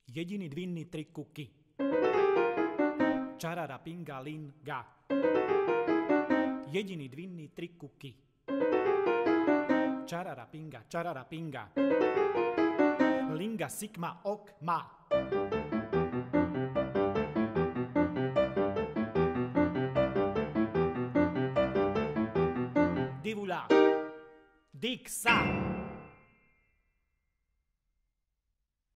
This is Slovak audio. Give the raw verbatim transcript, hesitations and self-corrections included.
Jediný dvinný tri kuky. Čarara pinga linga. Jediný dvinný tri kuky. Čarara pinga, čarara pinga. Linga sigma ok ma. Divula. Dixa.